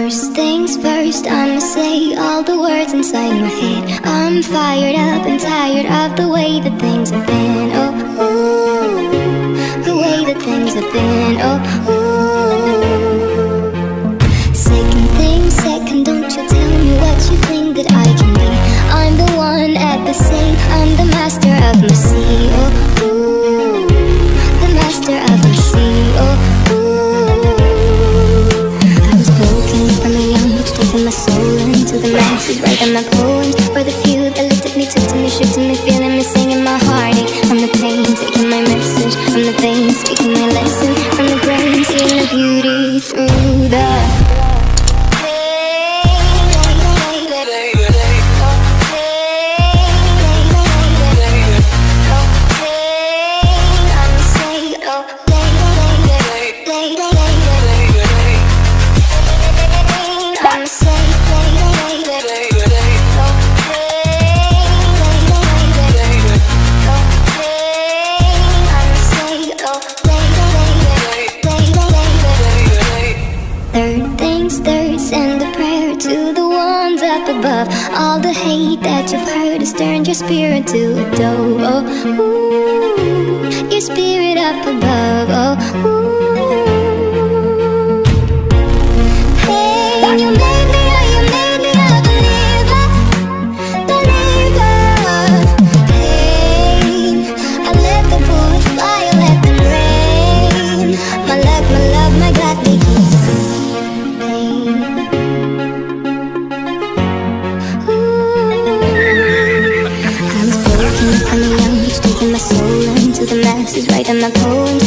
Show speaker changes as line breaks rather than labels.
First things first, I'ma say all the words inside my head. I'm fired up and tired of the way that things have been. Oh, ooh, the way that things have been. Oh, ooh. Second thing second, don't you tell me what you think that I can be. I'm the one at the sea, I'm the master of my sea. Oh, ooh, the master of my sea. Oh, my soul into the masses, writing my poems for the few that looked at me, took to me, shook to me, feeling me, singing my heartache. From the pain, taking my message from the veins, speaking my lesson from the brain, seeing the beauty through the above. All the hate that you've heard has turned your spirit to a dove. Oh, ooh, your spirit up above. Oh, ooh. Hey, you made me a believer, believer. Pain, I let the bullets fly, I let them rain. My luck, my love, my God, they keep pain. From the young, taking my soul into the masses, writing my poems